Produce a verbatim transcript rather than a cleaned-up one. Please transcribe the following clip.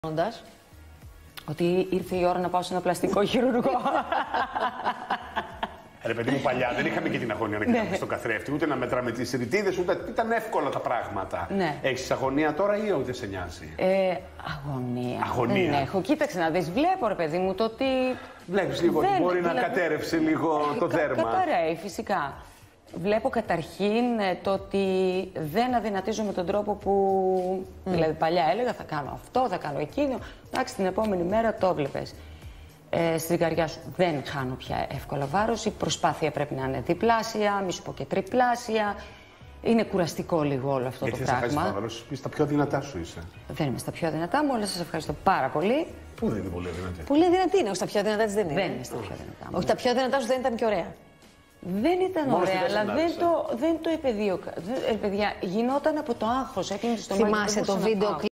Ότι ήρθε η ώρα να πάω σε ένα πλαστικό χειρουργό. Ρε παιδί μου, παλιά δεν είχαμε και την αγωνία να κοιτάμε στον καθρέφτη, ούτε να μετράμε τις ρητίδες, ούτε ήταν εύκολα τα πράγματα. Ναι. Έχεις αγωνία τώρα ή ούτε σε νοιάζει? Ε, αγωνία. Αγωνία. Δεν έχω. Κοίταξε να δεις, βλέπω ρε παιδί μου το ότι. Βλέπεις λίγο ότι μπορεί δηλαδή... να κατέρευσε λίγο το κα, δέρμα. Καταραίει, φυσικά. Βλέπω καταρχήν το ότι δεν αδυνατίζω με τον τρόπο που. Mm. Δηλαδή, παλιά έλεγα θα κάνω αυτό, θα κάνω εκείνο. Εντάξει, την επόμενη μέρα το βλέπεις. Ε, στη ζυγαριά σου δεν χάνω πια εύκολα βάρος. Η προσπάθεια πρέπει να είναι διπλάσια, μη σου πω και τριπλάσια. Είναι κουραστικό λίγο όλο αυτό. Γιατί το πράγμα. Γιατί θα χάσεις τα πιο δυνατά σου είσαι. Δεν είμαι στα πιο δυνατά μου, αλλά σας ευχαριστώ πάρα πολύ. Πού δεν είναι πολύ δυνατή? Πολύ δυνατή είναι, όχι στα πιο δυνατά της δεν είναι. Δεν είναι στα πιο δυνατά μου. Όχι, τα πιο δυνατά σου δεν ήταν και ωραία. Δεν ήταν Μόνο ωραία, αλλά δεν το, δεν το επεδίωκα. Ε, παιδιά, γινόταν από το άγχος, έκλεινε στο μάτι. Θυμάσαι το βίντεο